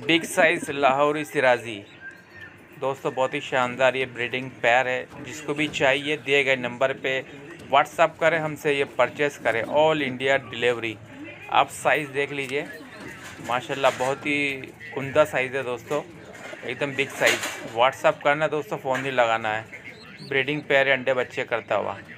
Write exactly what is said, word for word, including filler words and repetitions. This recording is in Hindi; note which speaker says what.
Speaker 1: बिग साइज़ लाहौरी सिराजी दोस्तों, बहुत ही शानदार ये ब्रीडिंग पेयर है। जिसको भी चाहिए दिए गए नंबर पे व्हाट्सअप करें, हमसे ये परचेस करें। All India delivery. आप साइज़ देख लीजिए, माशाल्लाह बहुत ही उम्दा साइज़ है दोस्तों, एकदम बिग साइज़। व्हाट्सअप करना दोस्तों, फ़ोन नहीं लगाना है। ब्रीडिंग पेयर अंडे बच्चे करता हुआ।